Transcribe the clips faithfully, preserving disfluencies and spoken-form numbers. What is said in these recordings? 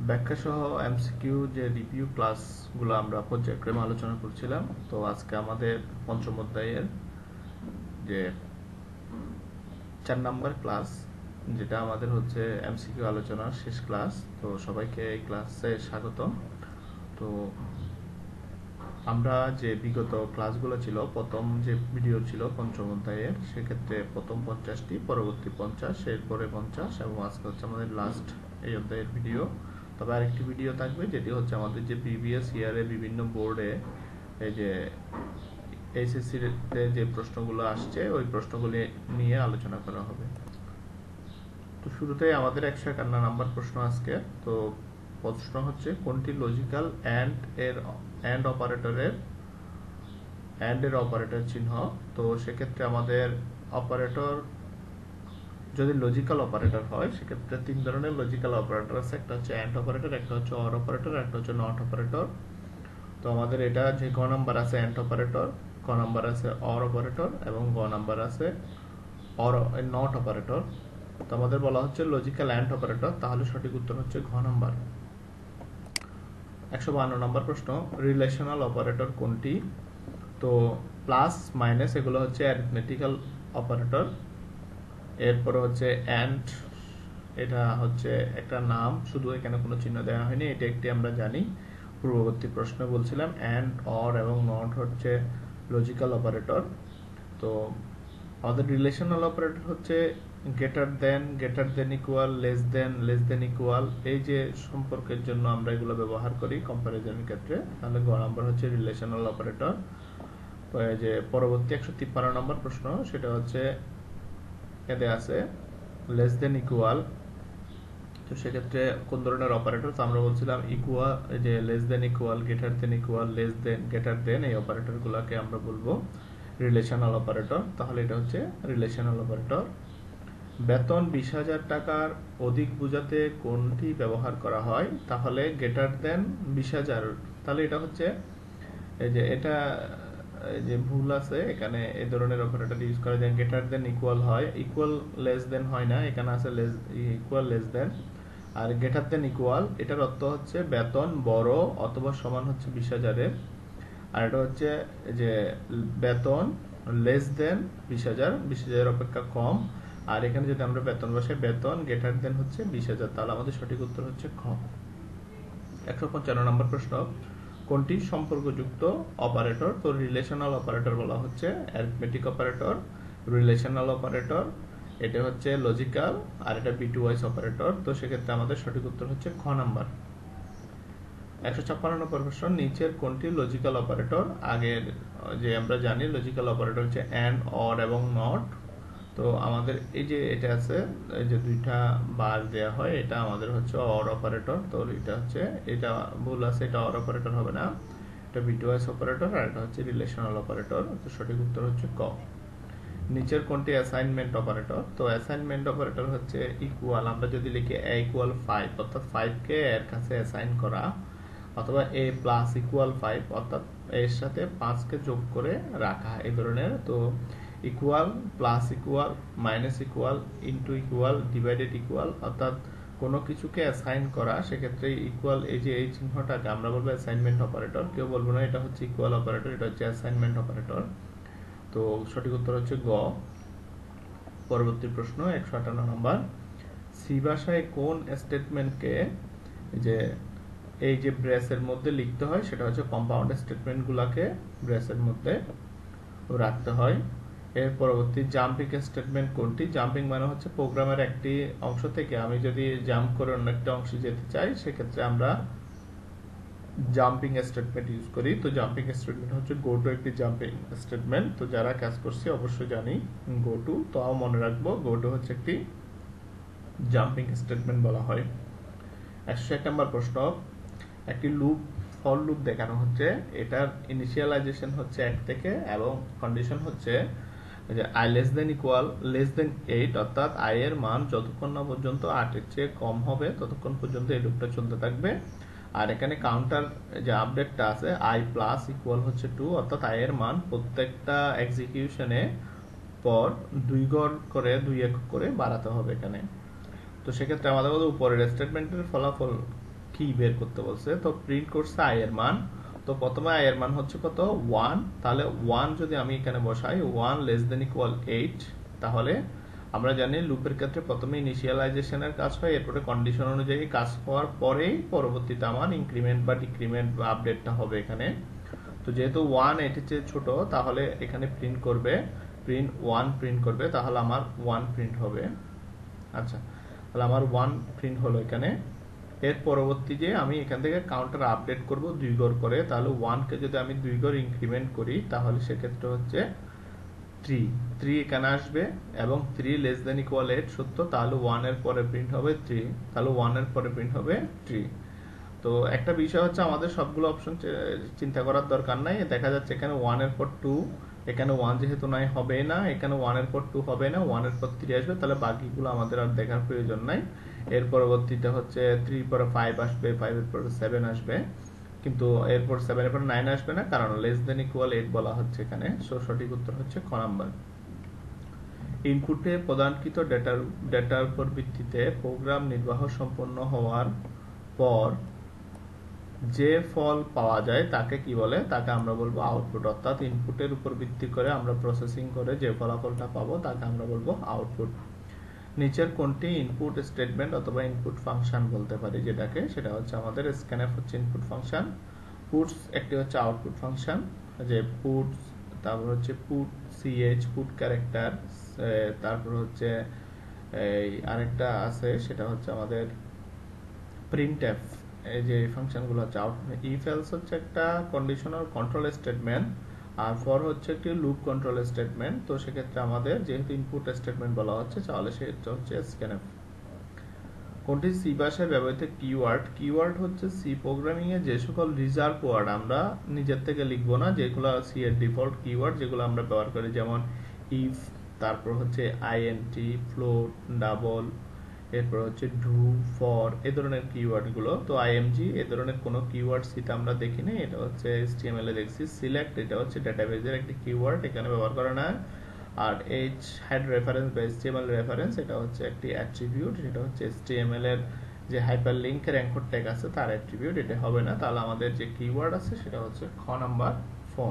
ব্যাখ্যা সহ এমসিকিউ যে রিভিউ ক্লাসগুলো আমরা পর্যায়ক্রমে আলোচনা করছিলাম, তো আজকে আমাদের পঞ্চম অধ্যায়ের যে চার নাম্বার ক্লাস, যেটা আমাদের হচ্ছে এমসিকিউ আলোচনার শেষ ক্লাস। তো সবাইকে এই ক্লাসে স্বাগত। তো আমরা যে বিগত ক্লাসগুলো ছিল, প্রথম যে ভিডিও ছিল পঞ্চম অধ্যায়ের, সেক্ষেত্রে প্রথম পঞ্চাশটি, পরবর্তী পঞ্চাশ, এরপরে পঞ্চাশ, এবং আজকে হচ্ছে আমাদের লাস্ট এই অধ্যায়ের ভিডিও। তবে আরেকটি ভিডিও থাকবে, যেটি হচ্ছে আমাদের যে প্রিভিয়াস ইয়ারে বিভিন্ন বোর্ডে এই যে এইচএসসিতে যে প্রশ্নগুলো আসছে, ওই প্রশ্নগুলি নিয়ে আলোচনা করা হবে। তো শুরুতেই আমাদের একশো একান্ন নাম্বার প্রশ্ন আজকে। তো প্রশ্ন হচ্ছে, কোনটি লজিক্যাল অ্যান্ড এর অ্যান্ড অপারেটরের অ্যান্ড এর অপারেটর চিহ্ন? তো সেক্ষেত্রে আমাদের অপারেটর যদি লজিক্যাল অপারেটর হয়, সেক্ষেত্রে তিন ধরনের লজিক্যাল অপারেটর আছে। একটা হচ্ছে অ্যান্ড অপারেটর, একটা হচ্ছে অর অপারেটর, একটা হচ্ছে নট অপারেটর। তো আমাদের এটা যে গ নাম্বার আছে অ্যান্ড অপারেটর, ক নাম্বার আছে অর অপারেটর, এবং গ নাম্বার আছে অর নট অপারেটর। তো আমাদের বলা হচ্ছে লজিক্যাল অ্যান্ড অপারেটর, তাহলে সঠিক উত্তর হচ্ছে ঘ নাম্বার। একশো বান্ন নম্বর প্রশ্ন, রিলেশনাল অপারেটর কোনটি? তো প্লাস মাইনাস এগুলো হচ্ছে অ্যারিথমেটিক্যাল অপারেটর। এরপরে হচ্ছে অ্যান্ড, এটা হচ্ছে একটা নাম, শুধু এখানে কোনো চিহ্ন দেওয়া হয়নি, এটা একটি আমরা জানি, পূর্ববর্তী প্রশ্ন বলছিলাম। অ্যান্ড, অর এবং নট হচ্ছে লজিক্যাল অপারেটর। তো আমাদের রিলেশনাল অপারেটর হচ্ছে greater than, greater than equal, less than, less than equal, এই যে সম্পর্কের জন্য আমরা এগুলো ব্যবহার করি কম্পারিজনের ক্ষেত্রে। তাহলে গ নাম্বার হচ্ছে রিলেশনাল অপারেটর। যে পরবর্তী একশো তিপ্পান্ন নম্বর প্রশ্ন, সেটা হচ্ছে এতে আছে লেস দেন ইকুয়াল। তো সেক্ষেত্রে কোন ধরনের অপারেটর? তো আমরা বলছিলাম ইকুয়াল, যে less than equal, greater than equal, less than, greater than, এই অপারেটরগুলোকে আমরা বলবো রিলেশনাল অপারেটর। তাহলে এটা হচ্ছে রিলেশনাল অপারেটর। বেতন বিশ হাজার টাকার অধিক বোঝাতে কোনটি ব্যবহার করা হয়? তাহলে গ্রেটার দেন বিশ হাজার, তাহলে এটা হচ্ছে এই যে এটা যে ভুল আছে এখানে, এই ধরনের অপারেটর ইউজ করা যায়। গ্রেটার দেন ইকুয়াল হয়, ইকুয়াল লেস দেন হয় না, এখানে আছে লেস ইকুয়াল লেস দেন। আর গ্রেটার দেন ইকুয়াল, এটার অর্থ হচ্ছে বেতন বড় অথবা সমান হচ্ছে বিশ হাজারের। আর এটা হচ্ছে যে বেতন লেস দেন বিশ হাজার, বিশ হাজারের অপেক্ষা কম। আর এখানে যদি আমরা বেতন বসাই, বেতন গ্রেটার দেন হচ্ছে বিশ হাজার, তাহলে আমাদের সঠিক উত্তর হচ্ছে খ। একশো পঞ্চান্ন নম্বর প্রশ্ন, কোনটি সম্পর্কযুক্ত অপারেটর? তো রিলেশনাল অপারেটর বলা হচ্ছে অ্যারিথমেটিক অপারেটর, রিলেশনাল অপারেটর, এটা হচ্ছে লজিক্যাল, আর এটা বিটু ওয়াইজ অপারেটর। তো সেক্ষেত্রে আমাদের সঠিক উত্তর হচ্ছে খ নাম্বার। একশো ছাপ্পান্ন নম্বর প্রশ্ন, নিচের কোনটি লজিক্যাল অপারেটর? আগের যে আমরা জানি লজিক্যাল অপারেটর হচ্ছে অ্যান্ড, অর এবং নট। তো আমাদের এই যে এটা আছে, এই যে দুইটা বার দেয়া হয়, এটা আমাদের হচ্ছে অর অপারেটর। তো এটা হচ্ছে, এটা ভুল আছে, এটা অর অপারেটর হবে না, এটা বিটওয়াইজ অপারেটর, আর এটা হচ্ছে রিলেশনাল অপারেটর। তো সঠিক উত্তর হচ্ছে ক। নিচের কোনটি অ্যাসাইনমেন্ট অপারেটর? তো অ্যাসাইনমেন্ট অপারেটর হচ্ছে ইকুয়াল, আমরা যদি লিখি এ ইকুয়াল ফাইভ, অর্থাৎ ফাইভ কে এর কাছে অ্যাসাইন করা, অথবা এ প্লাস ইকুয়াল ফাইভ, অর্থাৎ এর সাথে পাঁচকে যোগ করে রাখা, এই ধরনের। তো equal, plus equal, minus equal, into equal, divided equal, অর্থাৎ কোনো কিছুকে অ্যাসাইন করা, সেক্ষেত্রে ইকুয়াল, এই যে এই চিহ্নটাকে আমরা বলবো অ্যাসাইনমেন্ট অপারেটর। কেউ বলবো না এটা হচ্ছে ইকুয়াল অপারেটর, এটা হচ্ছে অ্যাসাইনমেন্ট অপারেটর। তো সঠিক উত্তর হচ্ছে গ। পরবর্তী প্রশ্ন একশো আটান্ন নম্বর, সি ভাষায় কোন স্টেটমেন্টকে যে এই যে ব্রেসের মধ্যে লিখতে হয়, সেটা হচ্ছে কম্পাউন্ড স্টেটমেন্ট গুলাকে ব্রেসের মধ্যে রাখতে হয়। এর পরবর্তী জাম্পিং স্টেটমেন্ট কোনটি? জাম্পিং মানে হচ্ছে প্রোগ্রামের একটি অংশ থেকে আমি যদি জাম্প করে অন্য একটা অংশে যেতে চাই, সেক্ষেত্রে আমরা জাম্পিং স্টেটমেন্ট ইউজ করি। তো জাম্পিং স্টেটমেন্ট হচ্ছে গো টু একটি জাম্পিং স্টেটমেন্ট। তো যারা কাজ করছি অবশ্যই জানি গো টু, তো মনে রাখবো গো টু হচ্ছে একটি জাম্পিং স্টেটমেন্ট বলা হয়। একশো এক নম্বর প্রশ্ন, একটি লুপ ফর লুপ দেখানো হচ্ছে, এটার ইনিশিয়ালাইজেশন হচ্ছে এক থেকে, এবং কন্ডিশন হচ্ছে যে I less than equal less than eight, অর্থাৎ আই এর মান যতক্ষণ না পর্যন্ত আটের চেয়ে কম হবে ততক্ষণ পর্যন্ত এই লুপটা চলতে থাকবে। আর এখানে কাউন্টার যে আপডেটটা আছে, আই প্লাস ইকুয়াল হচ্ছে টু, অর্থাৎ আই এর মান প্রত্যেকটা এক্সিকিউশনে পর দুই গড় করে, দুই একক করে বাড়াতে হবে এখানে। তো সেক্ষেত্রে আমাদের উপরের স্টেটমেন্টের ফলাফল কি বের করতে বলছে, তো প্রিন্ট করছে আই এর মান। তো প্রথমে আই এর মান হচ্ছে কত, ওয়ান। তাহলে ওয়ান যদি আমি এখানে বসাই, one less than equal eight, তাহলে আমরা জানি লুপের ক্ষেত্রে প্রথমে ইনিশিয়ালাইজেশনের কাজ হয়, এরপরে কন্ডিশন অনুযায়ী কাজ হওয়ার পরেই পরবর্তীতে আমার ইনক্রিমেন্ট বা ডিক্রিমেন্ট বা আপডেটটা হবে এখানে। তো যেহেতু ওয়ান এটির চেয়ে ছোট, তাহলে এখানে প্রিন্ট করবে, প্রিন্ট ওয়ান প্রিন্ট করবে, তাহলে আমার ওয়ান প্রিন্ট হবে। আচ্ছা, তাহলে আমার ওয়ান প্রিন্ট হলো এখানে। এর পরবর্তী যে আমি এখান থেকে কাউন্টার আপডেট করব দুই ঘর করে, তাহলে ওয়ানকে যদি আমি দুই ঘর ইনক্রিমেন্ট করি, তাহলে সেক্ষেত্রে হচ্ছে থ্রি থ্রি এখানে আসবে, এবং three less than equal eight সত্য, তাহলে ওয়ান এর পরে প্রিন্ট হবে থ্রি, তাহলে ওয়ান এর পরে প্রিন্ট হবে থ্রি। তো একটা বিষয় হচ্ছে আমাদের সবগুলো অপশন চিন্তা করার দরকার নাই। দেখা যাচ্ছে এখানে ওয়ান এর পর টু, এখানে ওয়ান যেহেতু নাই হবে না, এখানে ওয়ান এর পর টু হবে না, ওয়ান এর পর থ্রি আসবে, তাহলে বাকিগুলো আমাদের আর দেখার প্রয়োজন নাই। এর পরবর্তীতে হচ্ছে থ্রি পরে ফাইভ আসবে, ফাইভ এর পরে সেভেন আসবে, কিন্তু এরপর সেভেন এর পর নাইন আসবে না, কারণ লেস দেন ইকুয়াল এইট বলা হচ্ছে এখানে। সো সঠিক উত্তর হচ্ছে খ নাম্বার। ইনপুটে প্রদানকৃত ডেটার ডেটার উপর ভিত্তিতে প্রোগ্রাম নির্বাহ সম্পন্ন হওয়ার পর যে ফল পাওয়া যায় তাকে কি বলে, তাকে আমরা বলবো আউটপুট। অর্থাৎ ইনপুটের উপর ভিত্তি করে আমরা প্রসেসিং করে যে ফলাফলটা পাবো তাকে আমরা বলবো আউটপুট। নিচের কোনটি ইনপুট স্টেটমেন্ট অথবা ইনপুট ফাংশন বলতে পারি যেটাকে, সেটা হচ্ছে আমাদের স্ক্যানএফ হচ্ছে ইনপুট ফাংশন, পুটস একটি হচ্ছে আউটপুট ফাংশন, যে পুটস, তারপর হচ্ছে পুট সিএইচ পুট ক্যারেক্টার, তারপর হচ্ছে এই আরেকটা আছে সেটা হচ্ছে আমাদের প্রিন্টএফ। এই যে ফাংশনগুলো হচ্ছে আউট, ইফ এলস হচ্ছে একটা কন্ডিশনাল কন্ট্রোল স্টেটমেন্ট, আর ফর হচ্ছে একটি লুপ কন্ট্রোল স্টেটমেন্ট। তো সেক্ষেত্রে আমাদের যেহেতু ইনপুট স্টেটমেন্ট বলা হচ্ছে, তাহলে সেটা হচ্ছে স্ক্যানএফ। কোনটি সি ভাষায় ব্যবহৃত কিওয়ার্ড, কিওয়ার্ড হচ্ছে সি প্রোগ্রামিং এ যে সকল রিজার্ভ ওয়ার্ড আমরা নিজের থেকে লিখবো না, যেগুলো সি এর ডিফল্ট কিওয়ার্ড যেগুলো আমরা ব্যবহার করি, যেমন ইফ, তারপর হচ্ছে আইএনটি, ফ্লোট, ডাবল, এরপর হচ্ছে ডু, ফর, এই ধরনের কিওয়ার্ড গুলো। তো আইএমজি এই ধরনের কোনো কিওয়ার্ড সিতে আমরা দেখি না, এটা হচ্ছে এইচটিএমএল এ দেখছি। সিলেক্ট এটা হচ্ছে ডেটাবেজের একটি কিওয়ার্ড, এখানে ব্যবহার করে না। আর এইচ হেড রেফারেন্স বা এইচটিএমএল রেফারেন্স এটা হচ্ছে একটি অ্যাট্রিবিউট, সেটা হচ্ছে এইচটিএমএল এর যে হাইপারলিংকের অ্যাঙ্কর ট্যাগ আছে তার অ্যাট্রিবিউট, এটা হবে না। তাহলে আমাদের যে কিওয়ার্ড আছে সেটা হচ্ছে খ নাম্বার ফর।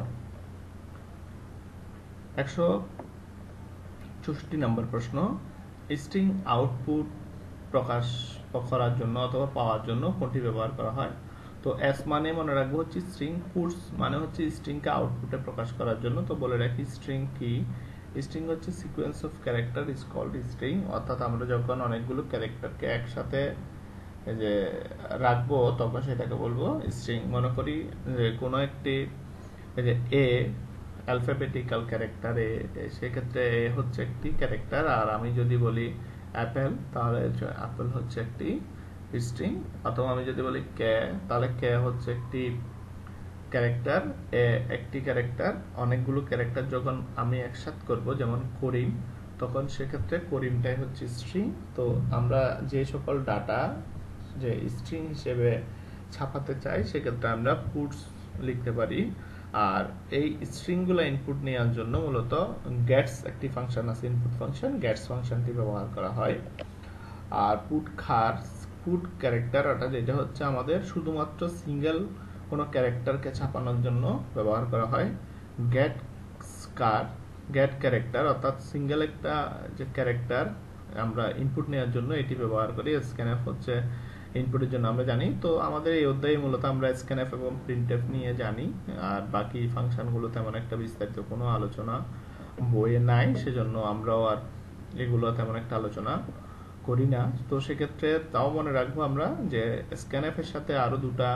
একশো চৌষট্টি নম্বর প্রশ্ন, স্ট্রিং আউটপুট প্রকাশ করার জন্য অথবা পাওয়ার জন্য কোনটি ব্যবহার করা হয়। তো এস মানে মনে রাখবো হচ্ছে স্ট্রিং, পুটস মানে হচ্ছে স্ট্রিংকে আউটপুটে প্রকাশ করার জন্য। তো বলে রাখি স্ট্রিং কি, স্ট্রিং হচ্ছে sequence of character is called string. অর্থাৎ আমরা যখন অনেকগুলো ক্যারেক্টারকে একসাথে যে রাখবো তখন সেটাকে বলবো স্ট্রিং। মনে করি যে কোনো একটি যে এ অ্যালফাবেটিক্যাল ক্যারেক্টার এ, সেক্ষেত্রে এ হচ্ছে একটি ক্যারেক্টার, আর আমি যদি বলি অ্যাপেল তাহলে অ্যাপেল হচ্ছে একটি স্ট্রিং। অথবা আমি যদি বলি কে, তাহলে কে হচ্ছে একটি ক্যারেক্টার, এ একটি ক্যারেক্টার। অনেকগুলো ক্যারেক্টার যখন আমি একসাথে করব, যেমন করিম, তখন সেক্ষেত্রে করিমটাই হচ্ছে স্ট্রিং। তো আমরা যে সকল ডাটা যে স্ট্রিং হিসেবে ছাপাতে চাই সেক্ষেত্রে আমরা পুটস লিখতে পারি। আর এই স্ট্রিংগুলো ইনপুট নেওয়ার জন্য মূলত গেটস একটি ফাংশন আছে, ইনপুট ফাংশন, গেটস ফাংশনটি ব্যবহার করা হয়। আর পুট খার, পুট ক্যারেক্টার, অর্থাৎ এটা হচ্ছে আমাদের শুধুমাত্র সিঙ্গেল কোনো ক্যারেক্টারকে ছাপানোর জন্য ব্যবহার করা হয়। গেট কার, গেট ক্যারেক্টার, অর্থাৎ সিঙ্গেল একটা যে ক্যারেক্টার আমরা ইনপুট নেওয়ার জন্য এটি ব্যবহার করি। স্ক্যানএফ হচ্ছে ইনপুটের জন্য আমরা জানি। তো আমাদের এই অধ্যায়ে মূলত আমরা স্ক্যানএফ এবং প্রিন্টএফ নিয়ে জানি, আর বাকি ফাংশনগুলো তেমন একটা বিস্তারিত কোনো আলোচনা বইয়ে নাই, সেজন্য আমরাও আর এগুলো তেমন একটা আলোচনা করি না। তো সেক্ষেত্রে তাও মনে রাখবো আমরা যে স্ক্যানএফ এর সাথে আরো দুটা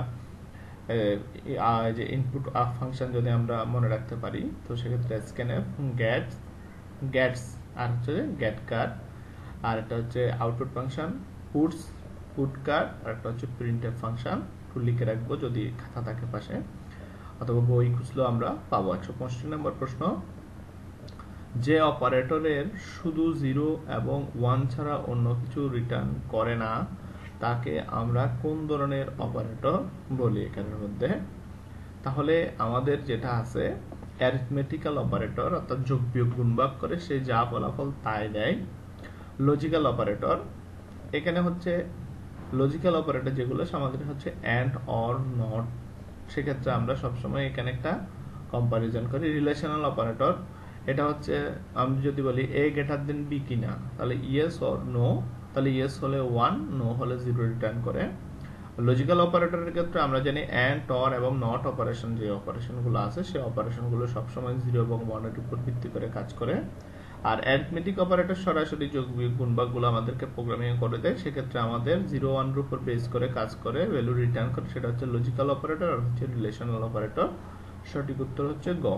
যে ইনপুট ফাংশন যদি আমরা মনে রাখতে পারি, তো সেক্ষেত্রে স্ক্যানএফ, গেট, গেটস, আর হচ্ছে গেট কার, আর এটা হচ্ছে output function, puts, put char, আর একটা হচ্ছে প্রিন্টএফ ফাংশন। একটু লিখে রাখবো যদি খাতা থাকে পাশে, অথবা বই খুঁজলেও আমরা পাবো। একশো পঁয়ষট্টি নম্বর প্রশ্ন, যে অপারেটরের শুধু জিরো এবং ওয়ান ছাড়া অন্য কিছু রিটার্ন করে না তাকে আমরা কোন ধরনের অপারেটর বলি এখানের মধ্যে। তাহলে আমাদের যেটা আছে অ্যারিথমেটিক্যাল অপারেটর, অর্থাৎ যোগ বিয়োগ গুণ ভাগ করে সে যা ফলাফল তাই দেয়। লজিক্যাল অপারেটর, এখানে হচ্ছে লজিক্যাল অপারেটর যেগুলো আমাদের হচ্ছে অ্যান্ড, অর, নট, সেক্ষেত্রে আমরা সবসময় এখানে একটা কম্পারিজন করি। রিলেশনাল অপারেটর এটা হচ্ছে আমি যদি বলি এ গ্রেটার দেন বি কিনা, তাহলে ইয়েস অর নো, তাহলে ইয়েস হলে ওয়ান, নো হলে জিরো রিটার্ন করে। লজিক্যাল অপারেটরের ক্ষেত্রে আমরা জানি অ্যান্ড, অর এবং নট অপারেশন যে অপারেশনগুলো আছে সেই অপারেশনগুলো সবসময় জিরো এবং ওয়ানের উপর ভিত্তি করে কাজ করে। আর অ্যারিথমেটিক অপারেটর সরাসরি যোগ বিয়োগ গুণভাগগুলো আমাদেরকে প্রোগ্রামিং করে দেয়, সেক্ষেত্রে আমাদের জিরো ওয়ানের উপর বেস করে কাজ করে ভ্যালু রিটার্ন করে, সেটা হচ্ছে লজিক্যাল অপারেটর আর হচ্ছে রিলেশনাল অপারেটর। সঠিক উত্তর হচ্ছে গ।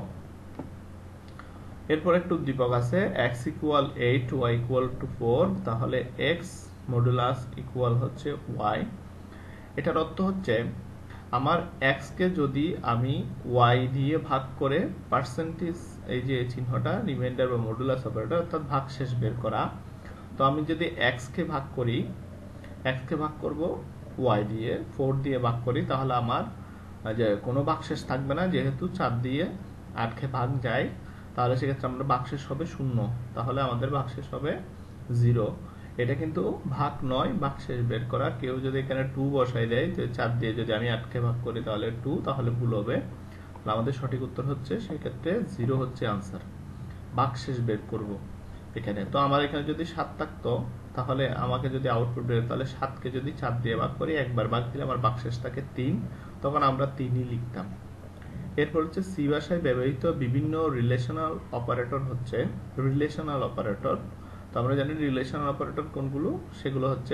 এরপর একটা উদ্দীপক আছে X equal eight, Y equal to four, তাহলে এক্স মডুলাস ইকুয়াল হচ্ছে ওয়াই। এটার অর্থ হচ্ছে আমার এক্স কে যদি আমি ওয়াই দিয়ে ভাগ করে পার্সেন্টেজ এই যে চিহ্নটা রিমাইন্ডার বা মডুলাস অপারেটর অর্থাৎ ভাগশেষ বের করা, তো আমি যদি এক্স কে ভাগ করি, এক্স কে ভাগ করব ওয়াই দিয়ে, ফোর দিয়ে ভাগ করি, তাহলে আমার যে কোনো ভাগশেষ থাকবে না, যেহেতু চার দিয়ে আটকে ভাগ যায়, তাহলে সেক্ষেত্রে আমরা ভাগশেষ হবে শূন্য, তাহলে আমাদের ভাগশেষ হবে জিরো। এটা কিন্তু ভাগ নয়, ভাগশেষ বের করা। কেউ যদি এখানে টু বসাই দেয় যে চার দিয়ে যদি আমি আটকে ভাগ করি তাহলে টু, তাহলে ভুল হবে। আমাদের সঠিক উত্তর হচ্ছে সেক্ষেত্রে জিরো হচ্ছে আনসার। ভাগশেষ বের করব এখানে, তো আমার এখানে যদি সাত থাকতো তাহলে আমাকে যদি আউটপুট বের, তাহলে সাতকে যদি চার দিয়ে ভাগ করি, একবার ভাগ দিলে আমার ভাগশেষ থাকে তিন, তখন আমরা তিনই লিখতাম। এরপর হচ্ছে সি ভাষায় ব্যবহৃত বিভিন্ন রিলেশনাল অপারেটর হচ্ছে রিলেশনাল অপারেটর। তো আমরা জানি রিলেশনাল অপারেটর কোনগুলো, সেগুলো হচ্ছে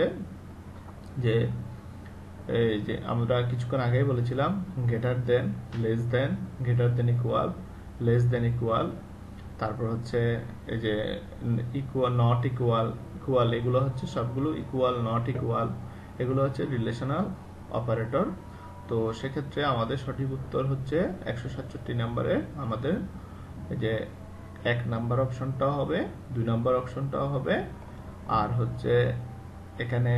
যে এই যে আমরা কিছুক্ষণ আগেই বলেছিলাম greater than, less than, greater than equal, less than equal, তারপর হচ্ছে এই যে ইকুয়াল, নট ইকুয়াল, ইকুয়াল, এগুলো হচ্ছে সবগুলো ইকুয়াল, নট ইকুয়াল, এগুলো হচ্ছে রিলেশনাল অপারেটর। তো সেক্ষেত্রে আমাদের সঠিক উত্তর হচ্ছে একশো সাতষট্টি নম্বরে আমাদের এই যে এক নাম্বার অপশনটাও হবে, দুই নাম্বার অপশনটাও হবে, আর হচ্ছে এখানে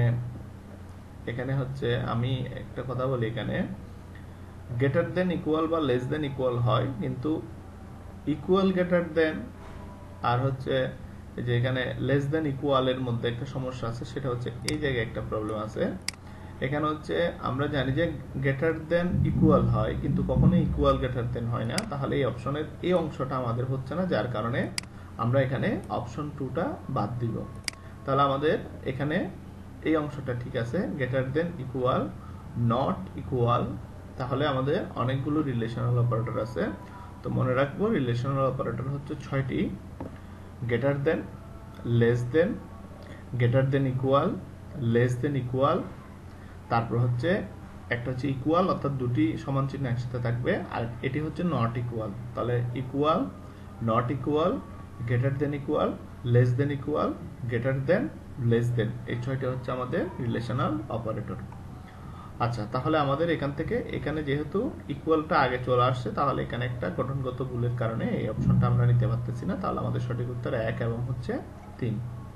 এখানে হচ্ছে আমি একটা কথা বলি, এখানে গ্রেটার দেন ইকুয়াল বা লেস দেন ইকুয়াল হয়, কিন্তু ইকুয়াল গ্রেটার দেন আর হচ্ছে যে এখানে লেস দেন ইকুয়ালের মধ্যে একটা সমস্যা আছে, সেটা হচ্ছে এই জায়গায় একটা প্রবলেম আছে। এখানে হচ্ছে আমরা জানি যে গ্রেটার দেন ইকুয়াল হয়, কিন্তু কখনো ইকুয়াল গ্রেটার দেন হয় না, তাহলে এই অপশনের এই অংশটা আমাদের হচ্ছে না, যার কারণে আমরা এখানে অপশন টুটা বাদ দিব। তাহলে আমাদের এখানে এই অংশটা ঠিক আছে, greater than equal, not equal, তাহলে আমাদের অনেকগুলো রিলেশনাল অপারেটর আছে। তো মনে রাখবো রিলেশনাল অপারেটর হচ্ছে ছয়টি, greater than, less than, greater than equal, less than equal, তারপর হচ্ছে একটা হচ্ছে ইকুয়াল অর্থাৎ দুটি সমান চিহ্ন একসাথে থাকবে, আর এটি হচ্ছে নট ইকুয়াল। তাহলে equal, not equal, greater than equal, less than equal, greater than, less than, এই ছয়টা হচ্ছে আমাদের রিলেশনাল অপারেটর। আচ্ছা, তাহলে আমাদের এখান থেকে এখানে যেহেতু ইকুয়ালটা আগে চলে আসছে, তাহলে এখানে একটা গঠনগত ভুলের কারণে এই অপশনটা আমরা নিতে পারতেছি না, তাহলে আমাদের সঠিক উত্তর এক এবং হচ্ছে তিন।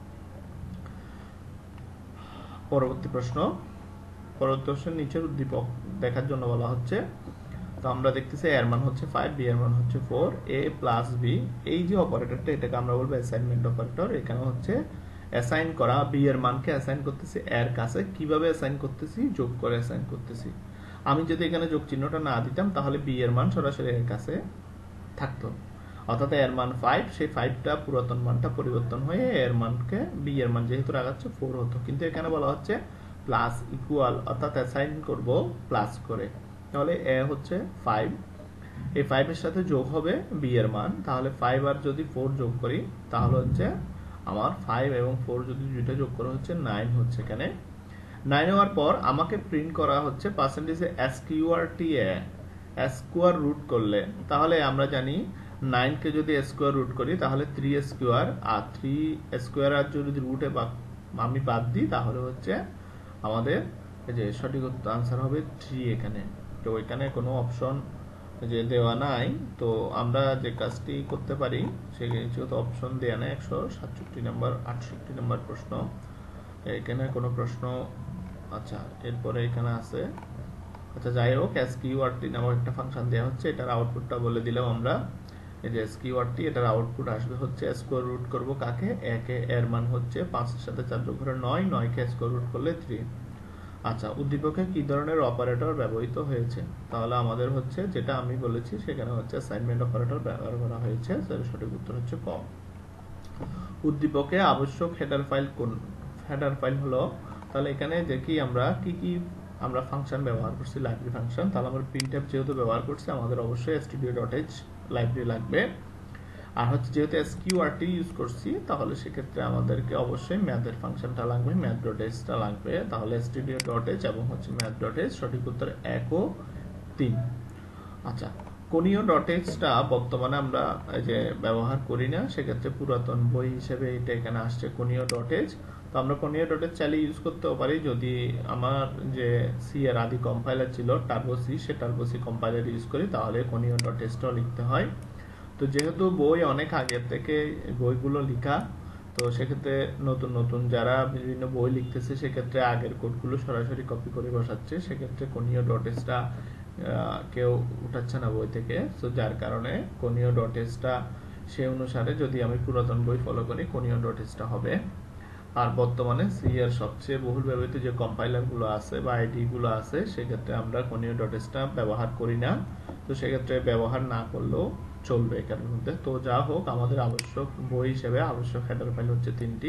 পরবর্তী প্রশ্ন, পরবর্তী প্রশ্নের নিচের উদ্দীপক দেখার জন্য বলা হচ্ছে। তো আমরা দেখতেছি এর মান হচ্ছে ফাইভ, বি এর মান হচ্ছে ফোর, এ প্লাস বি, এই যে অপারেটরটা এটাকে আমরা বলবো অ্যাসাইনমেন্ট অপারেটর। এখানে হচ্ছে অ্যাসাইন করা, বি এর মানকে অ্যাসাইন করতেছি এর কাছে। কিভাবে অ্যাসাইন করতেছি? যোগ করে অ্যাসাইন করতেছি। আমি যদি এখানে যোগ চিহ্নটা না দিতাম তাহলে বি এর মান সরাসরি এর কাছে থাকতো, অর্থাৎ এর মান ফাইভ, সেই ফাইভটা পুরাতন মানটা পরিবর্তন হয়ে এর মানকে বি এর মান যেহেতু রাখাচ্ছে ফোর হতো, কিন্তু এখানে বলা হচ্ছে প্লাস ইকুয়াল, অর্থাৎ অ্যাসাইন করব প্লাস করে, তাহলে এ হচ্ছে ফাইভ, এই ফাইভ এর সাথে যোগ হবে বি এর মান, তাহলে ফাইভ আর যদি ফোর যোগ করি তাহলে হচ্ছে আমার ফাইভ এবং ফোর যদি দুইটা যোগ করা হচ্ছে নাইন হচ্ছে। এখানে নাইন হওয়ার পর আমাকে প্রিন্ট করা হচ্ছে পার্সেন্টেজে এসকিউআরটি এ, স্কোয়ার রুট করলে, তাহলে আমরা জানি নাইন কে যদি স্কোয়ার রুট করি তাহলে থ্রি স্কোয়ার, আর থ্রি স্কোয়ার আর যদি রুটে আমি বাদ দিই তাহলে হচ্ছে আমাদের যে সঠিক আনসার হবে থ্রি এখানে। তো এখানে কোনো অপশন যে দেওয়া নাই, তো আমরা যে কাজটি করতে পারি সে যেহেতু অপশন দেওয়া নেই, একশো সাতষট্টি নম্বর আটষট্টি নম্বর প্রশ্ন, এখানে কোনো প্রশ্ন, আচ্ছা এরপরে এখানে আছে, আচ্ছা যাই হোক এসকিউআরটি নামক একটা ফাংশন দেওয়া হচ্ছে, এটার আউটপুটটা বলে দিলাম আমরা। এই যে এসকিউআরটি, এটার আউটপুট আসবে হচ্ছে স্কোয়ার রুট করব কাকে, একে, এর মান হচ্ছে পাঁচের সাথে চার যোগ করে নয়, নয় কে স্কোয়ার রুট করলে থ্রি, আচ্ছা, উদ্দীপকে কি ধরনের অপারেটর ব্যবহৃত হয়েছে? তাহলে আমাদের হচ্ছে যেটা আমি বলেছি সেখানে হচ্ছে অ্যাসাইনমেন্ট অপারেটর ব্যবহার করা হয়েছে। তাহলে সঠিক উত্তর হচ্ছে ক। উদ্দীপকে আবশ্যক হেডার ফাইল কোন? হেডার ফাইল হলো, তাহলে এখানে দেখি আমরা কি কি আমরা ফাংশন ব্যবহার করছি, লাইব্রেরি ফাংশন। তাহলে আমরা প্রিন্টএফ যেহেতু ব্যবহার করছি, আমাদের অবশ্যই stdio.h লাইব্রেরি লাগবে। আর হচ্ছে যেহেতু এসকিউআরটি ইউজ করছি, তাহলে সেক্ষেত্রে আমাদেরকে অবশ্যই ম্যাথের ফাংশনটা লাগবে, ম্যাথ.h-টা লাগবে। তাহলে stdio.h এবং হচ্ছে ম্যাথ.h, সঠিক উত্তর এক ও তিন। আচ্ছা, কোনীয় .h-টা বর্তমানে আমরা এই যে ব্যবহার করি না, সেক্ষেত্রে পুরাতন বই হিসেবে এটা এখানে আসছে কোনীয় .h। তো আমরা কোনীয় .h চাইলে ইউজ করতেও পারি, যদি আমার যে সি এর আদি কম্পাইলার ছিল টার্বো সি, সে টার্বো সি কম্পাইলার ইউজ করি, তাহলে কোনীয় .h-টাও লিখতে হয়। তো যেহেতু বই অনেক আগের থেকে বইগুলো লেখা, তো সেক্ষেত্রে নতুন নতুন যারা বিভিন্ন বই লিখতেছে সেক্ষেত্রে আগের কোডগুলো সরাসরি কপি করে বসাচ্ছে, সেক্ষেত্রে কোনীয় .h-টা কেউ উঠাচ্ছে না বই থেকে। তো যার কারণে কোনীয় .h-টা সে অনুসারে যদি আমি পুরাতন বই ফলো করি, কোনীয় .h-টা হবে। আর বর্তমানে সি এর সবচেয়ে বহুল ব্যবহৃত যে কম্পাইলার গুলো আছে বা আইডি গুলো আছে, সেক্ষেত্রে আমরা কোনীয় .h-টা ব্যবহার করি না। তো সেক্ষেত্রে ব্যবহার না করলেও চলবে এখানের মধ্যে। তো যা হোক, আমাদের আবশ্যক বই হিসেবে আবশ্যক হেডার ফাইল হচ্ছে তিনটি,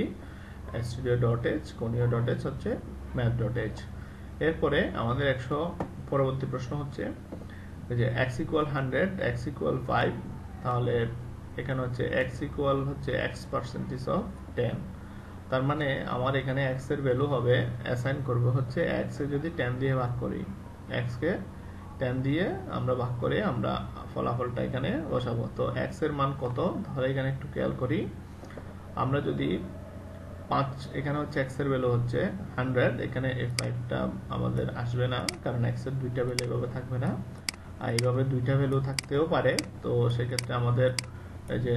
stdio.h, কোনীয় .h হচ্ছে math.h। এরপরে আমাদের একশো পরবর্তী প্রশ্ন হচ্ছে যে x equal hundred, x equal five, তাহলে এখানে হচ্ছে x ইকুয়াল হচ্ছে x পার্সেন্টেজ অফ টেন। তার মানে আমার এখানে x এর ভ্যালু হবে, অ্যাসাইন করব হচ্ছে x এ যদি টেন দিয়ে ভাগ করি, x কে টেন দিয়ে আমরা ভাগ করে আমরা ফলাফলটা এখানে বসাবো। তো x এর মান কত, ধরে এখানে একটু খেয়াল করি। আমরা যদি পাঁচ, এখানে হচ্ছে x এর ভ্যালু হচ্ছে হান্ড্রেড, এখানে এই ফাইভটা আমাদের আসবে না, কারণ x এর দুইটা ভ্যালু এভাবে থাকবে না, আর এইভাবে দুইটা ভ্যালু থাকতেও পারে। তো সেক্ষেত্রে আমাদের এই যে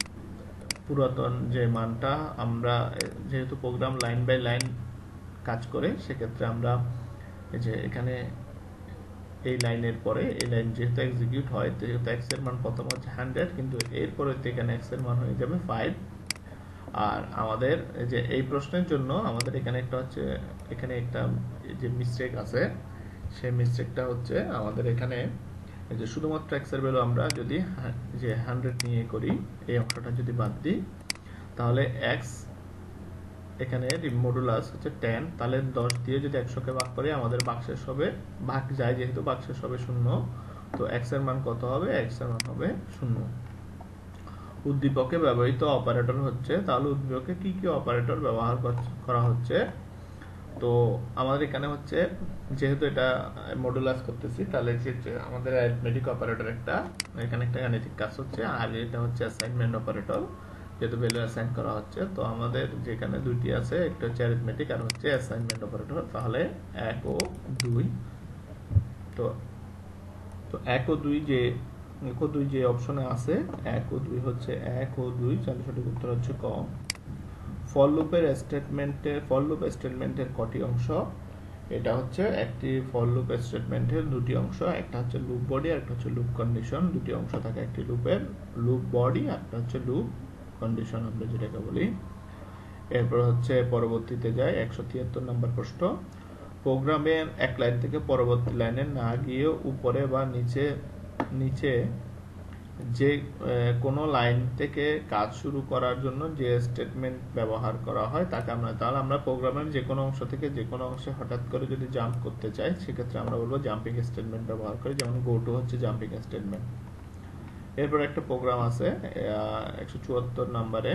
পুরাতন যে মানটা, আমরা যেহেতু প্রোগ্রাম লাইন বাই লাইন কাজ করে, সেক্ষেত্রে আমরা এই যে এখানে এই লাইনের পরে এই লাইন যেহেতু এক্সিকিউট হয়, যেহেতু x এর মান প্রথম হচ্ছে হান্ড্রেড, কিন্তু এরপরে এখানে x এর মান হয়ে যাবে ফাইভ। আর আমাদের যে এই প্রশ্নের জন্য আমাদের এখানে একটা হচ্ছে এখানে একটা যে মিস্টেক আছে, সেই মিস্টেকটা হচ্ছে আমাদের এখানে এই যে শুধুমাত্র x এর ভ্যালু আমরা যদি যে হান্ড্রেড নিয়ে করি, এই অংশটা যদি বাদ দিই, তাহলে x এখানে মডুলাস হচ্ছে টেন, তাহলে দশ দিয়ে যদি একশো কে ভাগ করি, আমাদের ভাগশেষ হবে, ভাগ যায় যেহেতু ভাগশেষ হবে শূন্য। তো x এর মান কত হবে, x এর মান হবে শূন্য। উদ্দীপকে ব্যবহৃত অপারেটর হচ্ছে, তাহলে উদ্দীপকে কি কি অপারেটর ব্যবহার করা হচ্ছে? তো আমাদের এখানে হচ্ছে যেহেতু এটা মডুলাস করতেছি, তাহলে যে আমাদের অ্যারিথমেটিক অপারেটর একটা, এখানে একটা গাণিতিক কাজ হচ্ছে, আর এটা হচ্ছে অ্যাসাইনমেন্ট অপারেটর, যেহেতু ভ্যালু অ্যাসাইন করা হচ্ছে। তো আমাদের যেখানে দুইটি আছে, একটা হচ্ছে অ্যারিথমেটিক আর হচ্ছে অ্যাসাইনমেন্ট অপারেটর। তাহলে এক ও দুই, তো তো এক ও দুই যে এক ও দুই যে অপশনে আছে, এক ও দুই হচ্ছে এক ও দুই, তাহলে সঠিক উত্তর হচ্ছে ক। ফর লুপের স্টেটমেন্টের ফর লুপ স্টেটমেন্টের কটি অংশ? এটা হচ্ছে একটি ফর লুপ স্টেটমেন্টের দুটি অংশ, একটা হচ্ছে লুপ বডি আর একটা হচ্ছে লুপ কন্ডিশন। দুটি অংশ থাকে একটি লুপের, লুপ বডি আর একটা হচ্ছে লুপ কন্ডিশন আমরা যেটাকে বলি। এরপর হচ্ছে পরবর্তীতে যায় একশো তিয়াত্তর নম্বর প্রশ্ন। প্রোগ্রামের এক লাইন থেকে পরবর্তী লাইনে না গিয়ে উপরে বা নিচে নিচে যে কোনো লাইন থেকে কাজ শুরু করার জন্য যে স্টেটমেন্ট ব্যবহার করা হয় তাকে আমরা, তাহলে আমরা প্রোগ্রামের যে কোনো অংশ থেকে যে কোনো অংশে হঠাৎ করে যদি জাম্প করতে চাই, সেক্ষেত্রে আমরা বলবো জাম্পিং স্টেটমেন্ট ব্যবহার করি, যেমন গো টু হচ্ছে জাম্পিং স্টেটমেন্ট। এরপর একটা প্রোগ্রাম আছে একশো চুয়াত্তর নম্বরে,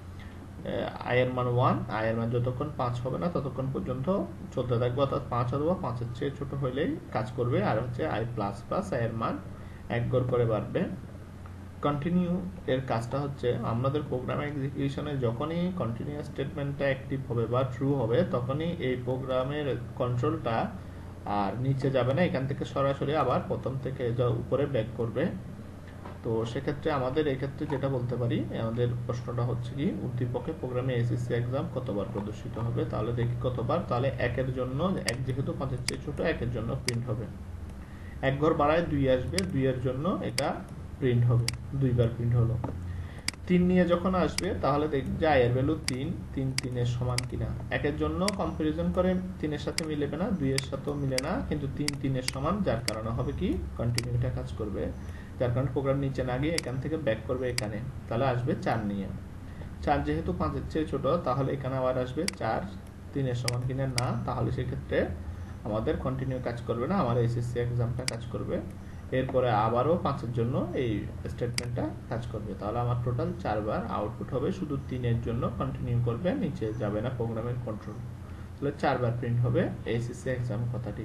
আই এর মান ওয়ান, আই এর মান যতক্ষণ পাঁচ হবে না ততক্ষণ পর্যন্ত চলতে থাকবে, অর্থাৎ পাঁচ অথবা পাঁচের চেয়ে ছোট হইলেই কাজ করবে। আর হচ্ছে আই প্লাস প্লাস, আই এর মান এক গড় করে বাড়বে। কন্টিনিউ এর কাজটা হচ্ছে আমাদের প্রোগ্রাম এক্সিকিউশনে যখনই কন্টিনিউয়াস স্টেটমেন্টটা অ্যাক্টিভ হবে বা ট্রু হবে, তখনই এই প্রোগ্রামের কন্ট্রোলটা আর নিচে যাবে না, এখান থেকে সরাসরি আবার প্রথম থেকে যা উপরে ব্যাক করবে। তো সেক্ষেত্রে আমাদের এক্ষেত্রে যেটা বলতে পারি, আমাদের প্রশ্নটা হচ্ছে কি, উদ্দীপকে প্রোগ্রামে এসএসসি এক্সাম কতবার প্রদর্শিত হবে? তাহলে দেখি কতবার। তাহলে একের জন্য, এক যেহেতু পাঁচের চেয়ে ছোট, একের জন্য প্রিন্ট হবে। এক ঘর বাড়ায় দুই আসবে, দুইয়ের জন্য এটা প্রিন্ট হবে, দুইবার প্রিন্ট হলো। তিন নিয়ে যখন আসবে তাহলে দেখবে যে আই এর ভ্যালু তিন, তিন তিনের সমান কিনা। একের জন্য কম্পারিজন করে তিনের সাথে মিলবে না, দুইয়ের সাথেও মিলে না, কিন্তু তিন তিনের সমান, যার কারণে হবে কি কন্টিনিউটা কাজ করবে, যার কারণে প্রোগ্রাম নিচে না গিয়ে এখান থেকে ব্যাক করবে এখানে, তাহলে আসবে চার নিয়ে। চার যেহেতু পাঁচের চেয়ে ছোট, তাহলে এখানে আবার আসবে চার তিনের সমান কিনা না, তাহলে সেক্ষেত্রে আমাদের কন্টিনিউ কাজ করবে না, আমার এসএসসি এক্সামটা কাজ করবে। এরপরে আবারও পাঁচের জন্য এই স্টেটমেন্টটা কাজ করবে, তাহলে আমার টোটাল চারবার আউটপুট হবে, শুধু তিনের জন্য কন্টিনিউ করবে, নিচে যাবে না প্রোগ্রামের কন্ট্রোল, তাহলে চারবার প্রিন্ট হবে এসএসসি এক্সাম কথাটি।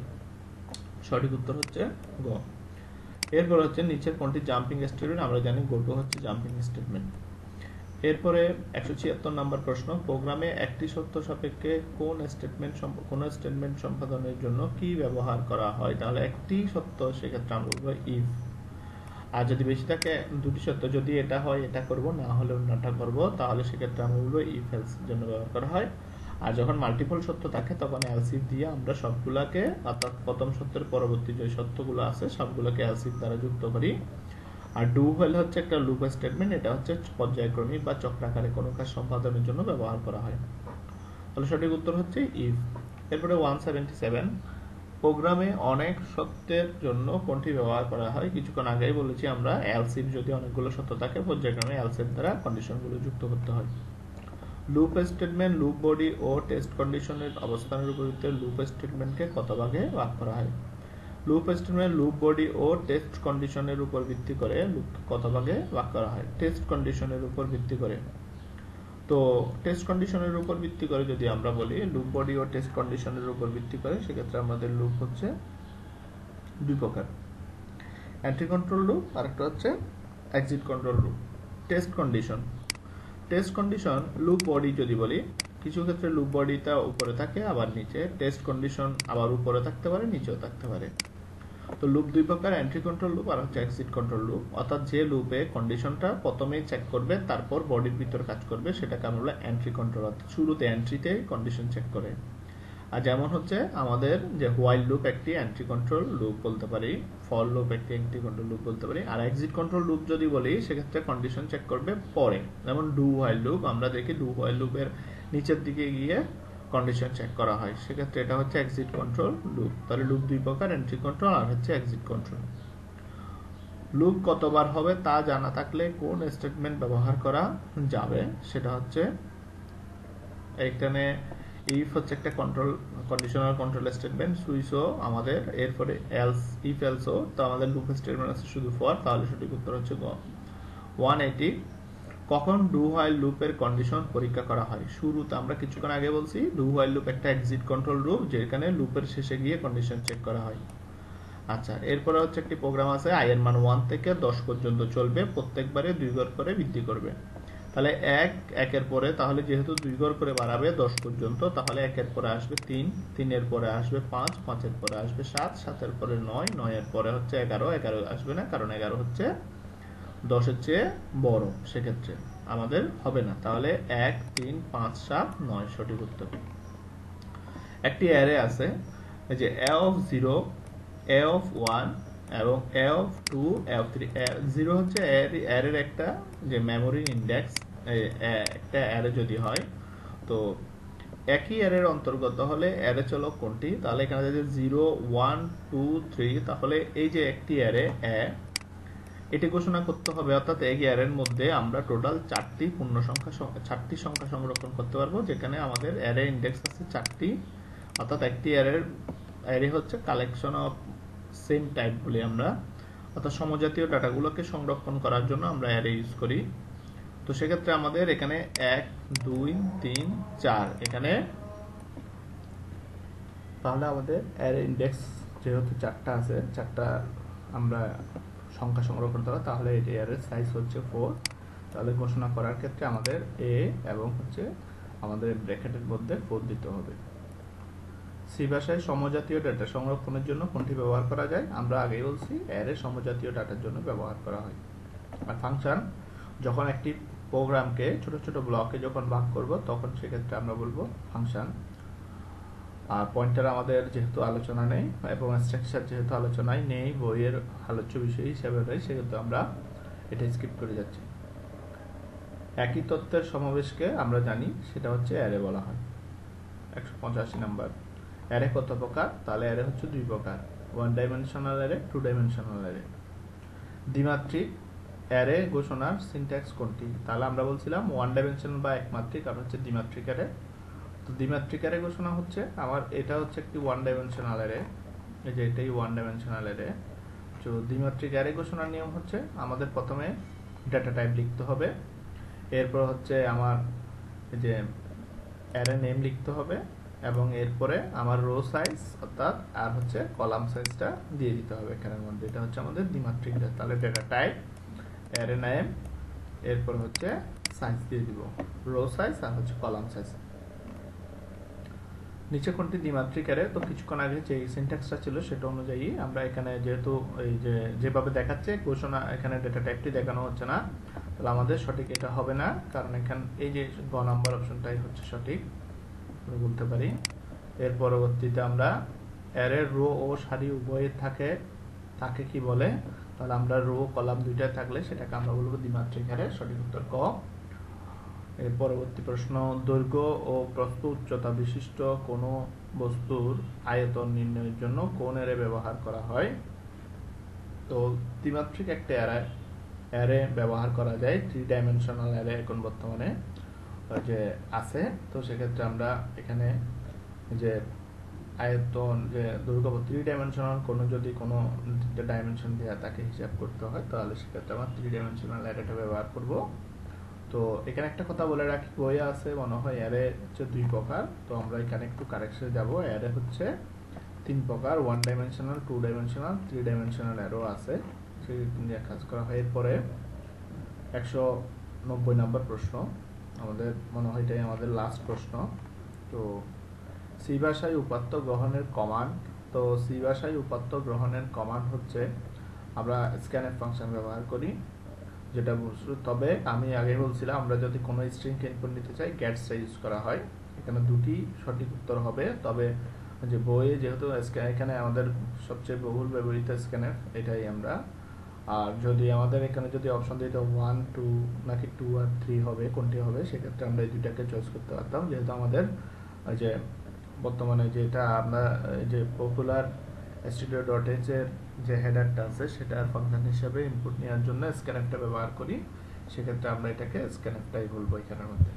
সঠিক উত্তর হচ্ছে গ। এরপর হচ্ছে নিচের কোনটি জাম্পিং স্টেটমেন্ট, আমরা জানি গো টু হচ্ছে জাম্পিং স্টেটমেন্ট। এরপরে একশো ছিয়াত্তর নম্বর প্রশ্ন, প্রোগ্রামে একটি শর্ত সাপেক্ষে কোন স্টেটমেন্ট কোন স্টেটমেন্ট সম্পাদনের জন্য কি ব্যবহার করা হয়, তাহলে একটি সত্য, সেক্ষেত্রে আমরা বলবো ইফ। আর যদি বেশি থাকে দুটি সত্য, যদি এটা হয় এটা করব, না হলে অন্যটা করব, তাহলে সেক্ষেত্রে আমরা বলবো ইফ এলস এর জন্য ব্যবহার করা হয়। আর যখন মাল্টিপল সত্য থাকে তখন এলস ইফ দিয়ে আমরা সবগুলাকে, অর্থাৎ প্রথম সত্যের পরবর্তী যে সত্যগুলো আছে সবগুলোকে এলস ইফ দ্বারা যুক্ত করি। আর ডু হোয়াইল হচ্ছে একটা লুপ স্টেটমেন্ট, এটা হচ্ছে পর্যায়ক্রমিক বা চক্রাকারে কোনো কাজ সম্পাদনের জন্য ব্যবহার করা হয়, তাহলে সঠিক উত্তর হচ্ছে ইফ। এরপরে একশো সত্তর, প্রোগ্রামে অনেক সত্যের জন্য কোনটি ব্যবহার করা হয়, কিছুক্ষণ আগেই বলেছি আমরা এলস ইফ যদি অনেকগুলো সত্য থাকে পর্যায়ক্রমে এলস ইফ দ্বারা কন্ডিশনগুলো যুক্ত করতে হয়। লুপ স্টেটমেন্ট লুপ বডি ও টেস্ট কন্ডিশনের অবস্থানের উপর ভিত্তি করে লুপ স্টেটমেন্টকে কত ভাগে ভাগ করা হয়। লুপ স্টেটমেন্ট লুপ বডি ও টেস্ট কন্ডিশনের উপর ভিত্তি করে লুপ কত ভাগে ভাগ করা হয়, টেস্ট কন্ডিশনের উপর ভিত্তি করে। তো টেস্ট কন্ডিশনের উপর ভিত্তি করে যদি আমরা বলি লুপ বডি ও টেস্ট কন্ডিশনের উপর ভিত্তি করে, সেক্ষেত্রে আমাদের লুপ হচ্ছে দুই প্রকার, এন্ট্রি কন্ট্রোল লুপ আর একটা হচ্ছে exit control loop. Test condition test condition loop body যদি বলি, কিছু ক্ষেত্রে লুপ বডিটা উপরে থাকে আবার নিচে, টেস্ট কন্ডিশন আবার উপরে থাকতে পারে নিচেও থাকতে পারে। তো লুপ দুই প্রকার, এন্ট্রি কন্ট্রোল লুপ আর হচ্ছে এক্সিট কন্ট্রোল লুপ, অর্থাৎ যে লুপে কন্ডিশনটা প্রথমেই চেক করবে তারপর বডির ভিতর কাজ করবে সেটাকে আমরা বলি এন্ট্রি কন্ট্রোল, অর্থাৎ শুরুতে এন্ট্রিতে কন্ডিশন চেক করে। আর যেমন হচ্ছে আমাদের যে হোয়াইল লুপ একটি এন্ট্রি কন্ট্রোল লুপ বলতে পারি, ফর লুপ একটি এন্ট্রি কন্ট্রোল লুপ বলতে পারি। আর এক্সিট কন্ট্রোল লুপ যদি বলি সেক্ষেত্রে কন্ডিশন চেক করবে পরে, যেমন ডু হোয়াইল লুপ, আমরা দেখি ডু হোয়াইল লুপের নিচের দিকে গিয়ে কন্ডিশন চেক করা হয়, সেক্ষেত্রে এটা হচ্ছে এক্সিট কন্ট্রোল লুপ। তাহলে লুপ দুই প্রকার, এন্ট্রি কন্ট্রোল আর হচ্ছে এক্সিট কন্ট্রোল। লুপ কতবার হবে তা জানা থাকলে কোন স্টেটমেন্ট ব্যবহার করা যাবে, সেটা হচ্ছে এখানে ইফ হচ্ছে একটা কন্ট্রোল কন্ডিশনাল কন্ট্রোল স্টেটমেন্ট, সুইচও আমাদের, এরপরে এলস ইফ এলসও, তো আমাদের লুপ স্টেটমেন্ট আছে শুধু ফর, তাহলে সঠিক উত্তর হচ্ছে গ। একশো আশি, কখন ডু হোয়াইল লুপের কন্ডিশন পরীক্ষা করা হয়, শুরুতে আমরা কিছুক্ষণ আগে বলছি ডু হোয়াইল লুপ একটা এক্সিট কন্ট্রোল লুপ যেখানে লুপের শেষে গিয়ে কন্ডিশন চেক করা হয়। আচ্ছা, এরপরে হচ্ছে একটি প্রোগ্রাম আছে আই এর মান ওয়ান থেকে দশ পর্যন্ত চলবে, প্রত্যেকবারে দুই ঘর করে বৃদ্ধি করবে, তাহলে এক একের পরে, তাহলে যেহেতু দুই ঘর করে বাড়াবে দশ পর্যন্ত, তাহলে একের পরে আসবে তিন, তিনের পরে আসবে পাঁচ, পাঁচের পরে আসবে সাত, সাতের পরে নয়, নয়ের পরে হচ্ছে এগারো, এগারো আসবে না কারণ এগারো হচ্ছে দশের চেয়ে বড়, সেক্ষেত্রে আমাদের হবে না, তাহলে এক তিন পাঁচ সাত নয় সঠিক উত্তর। একটি অ্যারে আছে, এই যে A of zero, A of one এবং A of two, A of three. Zero হচ্ছে অ্যারের একটা যে মেমোরি ইন্ডেক্স, একটা অ্যারে যদি হয়, তো একই অ্যারের অন্তর্গত হলে অ্যারে চলো কোনটি, তাহলে এখানে যদি জিরো ওয়ান টু থ্রি, তাহলে এই যে একটি অ্যারে এ, এটি ঘোষণা করতে হবে, অর্থাৎ এই অ্যারের মধ্যে আমরা টোটাল চারটি পূর্ণ সংখ্যা চারটি সংখ্যা সংরক্ষণ করতে পারবো, যেখানে আমাদের অ্যারে ইন্ডেক্স আছে চারটি, অর্থাৎ একটি অ্যারের অ্যারে হচ্ছে কালেকশন অফ সেম টাইপ বলি আমরা, অর্থাৎ সমজাতীয় ডাটাগুলোকে সংরক্ষণ করার জন্য আমরা অ্যারে ইউজ করি। তো সেক্ষেত্রে আমাদের এখানে এক দুই তিন চার, এখানে তাহলে আমাদের অ্যারে ইন্ডেক্স যেহেতু চারটা আছে, চারটা আমরা সংখ্যা সংগ্রহ করতে হবে, তাহলে এই অ্যারের সাইজ হচ্ছে ফোর, তাহলে ঘোষণা করার ক্ষেত্রে আমাদের এ এবং হচ্ছে আমাদের ব্র্যাকেটের মধ্যে ফোর দিতে হবে। সি ভাষায় সমজাতীয় ডাটা সংরক্ষণের জন্য কোনটি ব্যবহার করা যায়, আমরা আগেই বলছি অ্যারে সমজাতীয় ডাটার জন্য ব্যবহার করা হয়। আর ফাংশন, যখন একটি প্রোগ্রামকে ছোট ছোট ব্লকে যখন ভাগ করব তখন সেক্ষেত্রে আমরা বলবো ফাংশন। আর পয়েন্টার আমাদের যেহেতু আলোচনা নেই এবং স্ট্রাকচার যেহেতু আলোচনায় নেই, বইয়ের আলোচ্য বিষয় হিসেবে নেই, সেক্ষেত্রে আমরা এটা স্কিপ করে যাচ্ছি। একই তত্ত্বের সমাবেশকে আমরা জানি সেটা হচ্ছে অ্যারে বলা হয়। একশো পঁচাশি নাম্বার, অ্যারে কত প্রকার? তাহলে অ্যারে হচ্ছে দুই প্রকার, one dimensional array, two dimensional array. দ্বিমাত্রিক অ্যারে ঘোষণার সিনট্যাক্স কোনটি? তাহলে আমরা বলছিলাম ওয়ান ডাইমেনশনাল বা একমাত্রিক, আর হচ্ছে দ্বিমাত্রিক অ্যারে। তো দ্বিমাত্রিক অ্যারে ঘোষণা হচ্ছে আমার এটা হচ্ছে একটি ওয়ান ডাইমেনশনাল অ্যারে, এই যে এটাই ওয়ান ডাইমেনশনাল অ্যারে। তো দ্বিমাত্রিক অ্যারে ঘোষণার নিয়ম হচ্ছে আমাদের প্রথমে ডেটা টাইপ লিখতে হবে, এরপর হচ্ছে আমার যে অ্যারে নেম লিখতে হবে, এবং এরপরে আমার রো সাইজ অর্থাৎ আর হচ্ছে কলাম সাইজটা দিয়ে দিতে হবে এখানের মধ্যে। এটা হচ্ছে আমাদের দ্বিমাত্রিক। তাহলে ডেটা টাইপ, অ্যারে নেম, এরপর হচ্ছে সাইজ দিয়ে দিব, রো সাইজ আর হচ্ছে কলাম সাইজ। নিচে কোনটি দ্বিমাত্রিক অ্যারে? তো কিছুক্ষণ আগে যে সিনট্যাক্সটা ছিল সেটা অনুযায়ী আমরা এখানে যেহেতু এই যে যেভাবে দেখাচ্ছে ঘোষণা, এখানে ডেটা টাইপটি দেখানো হচ্ছে না, তাহলে আমাদের সঠিক এটা হবে না, কারণ এখানে এই যে গ নাম্বার অপশনটাই হচ্ছে সঠিক বলতে পারি। এর পরবর্তীতে আমরা অ্যারে রো ও সারি উভয়ে থাকে তাকে কি বলে? তাহলে আমরা রো কলাম দুইটায় থাকলে সেটাকে আমরা বলবো দ্বিমাত্রিক অ্যারে। সঠিক উত্তর ক। এর পরবর্তী প্রশ্ন, দৈর্ঘ্য ও প্রস্থ উচ্চতা বিশিষ্ট কোনো বস্তুর আয়তন নির্ণয়ের জন্য কোন অ্যারে ব্যবহার করা হয়? তো দ্বিমাত্রিক একটা অ্যারে অ্যারে ব্যবহার করা যায়, থ্রি ডাইমেনশনাল অ্যারে এখন বর্তমানে যে আছে। তো সেক্ষেত্রে আমরা এখানে যে আয়তন যে দৈর্ঘ্য থ্রি ডাইমেনশনাল কোনো যদি কোনো ডাইমেনশন দেওয়া তাকে হিসাব করতে হয়, তাহলে সেক্ষেত্রে আমরা থ্রি ডাইমেনশনাল অ্যারেটা ব্যবহার করব। তো এখানে একটা কথা বলে রাখি, বইয়ে আছে মনে হয় অ্যারে হচ্ছে দুই প্রকার, তো আমরা এখানে একটু কারেকশনে যাব। অ্যারে হচ্ছে তিন প্রকার, one dimensional, two dimensional, three dimensional array আছে, সেই নিয়ে কাজ করা হয়। এরপরে একশো নব্বই নম্বর প্রশ্ন, আমাদের মনে হয় এটাই আমাদের লাস্ট প্রশ্ন। তো সি ভাষায় উপাত্ত গ্রহণের কমান্ড। তো সি ভাষায় উপাত্ত গ্রহণের কমান্ড হচ্ছে আমরা স্ক্যানএফ ফাংশন ব্যবহার করি, যেটা তবে আমি আগে বলছিলাম আমরা যদি কোনো স্ট্রিংকে ইনপুট নিতে চাই গ্যাটসটা ইউজ করা হয়। এখানে দুটি সঠিক উত্তর হবে, তবে যে বইয়ে যেহেতু এখানে আমাদের সবচেয়ে বহুল ব্যবহৃত স্ক্যানএফ এটাই আমরা, আর যদি আমাদের এখানে যদি অপশন দিত ওয়ান টু নাকি টু আর থ্রি হবে কোনটি হবে, সেক্ষেত্রে আমরা এই দুইটাকে চয়েস করতে পারতাম, যেহেতু আমাদের যে বর্তমানে যেটা আমরা যে পপুলার স্টুডিও ডট এইচ এর যে হেডারটা আছে সেটার ফাংশন হিসেবে ইনপুট নেওয়ার জন্য স্ক্যানএফটা ব্যবহার করি, সেক্ষেত্রে আমরা এটাকে স্ক্যানএফটাই বলবো এখানের মধ্যে।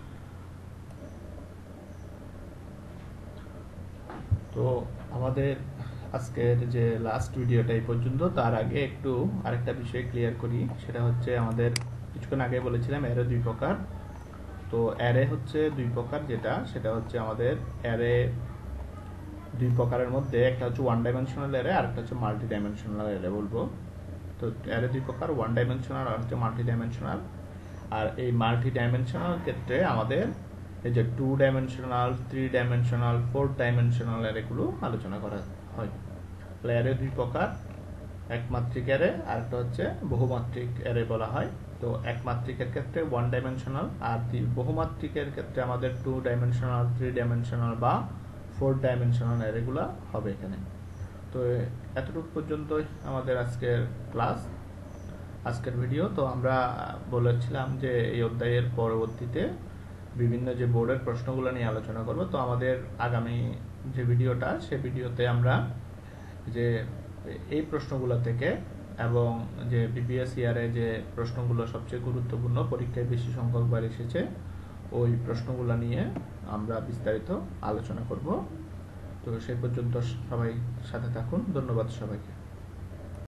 তো আমাদের আজকের যে লাস্ট ভিডিওটা এই পর্যন্ত। তার আগে একটু আরেকটা বিষয় ক্লিয়ার করি, সেটা হচ্ছে আমাদের কিছুক্ষণ আগে বলেছিলাম অ্যারে দুই প্রকার। তো অ্যারে হচ্ছে দুই প্রকার, যেটা সেটা হচ্ছে আমাদের অ্যারে দুই প্রকারের মধ্যে একটা হচ্ছে ওয়ান ডাইমেনশনাল অ্যারে আর একটা হচ্ছে মাল্টি ডাইমেনশনাল অ্যারে বলবো। তো অ্যারে দুই প্রকার, ওয়ান ডাইমেনশনাল আর হচ্ছে মাল্টি ডাইমেনশনাল। আর এই মাল্টি ডাইমেনশনাল ক্ষেত্রে আমাদের এই যে two dimensional, three dimensional, four dimensional অ্যারেগুলো আলোচনা করা হয়। তাহলে অ্যারে দুই প্রকার, একমাত্রিক অ্যারে আর একটা হচ্ছে বহুমাত্রিক অ্যারে বলা হয়। তো একমাত্রিকের ক্ষেত্রে ওয়ান ডাইমেনশনাল, আর বহুমাত্রিকের ক্ষেত্রে আমাদের টু ডাইমেনশনাল, থ্রি ডাইমেনশনাল বা ফোর ডাইমেনশনাল অ্যারেগুলো হবে এখানে। তো এতটুকু পর্যন্তই আমাদের আজকের ক্লাস, আজকের ভিডিও। তো আমরা বলেছিলাম যে এই অধ্যায়ের পরবর্তীতে বিভিন্ন যে বোর্ডের প্রশ্নগুলো নিয়ে আলোচনা করব। তো আমাদের আগামী যে ভিডিওটা, সে ভিডিওতে আমরা যে এই প্রশ্নগুলো থেকে এবং যে বিপিএস ইয়ারে যে প্রশ্নগুলো সবচেয়ে গুরুত্বপূর্ণ, পরীক্ষায় বেশি সংখ্যকবার এসেছে, ওই প্রশ্নগুলো নিয়ে আমরা বিস্তারিত আলোচনা করব। তো সেই পর্যন্ত সবাই সাথে থাকুন। ধন্যবাদ সবাইকে।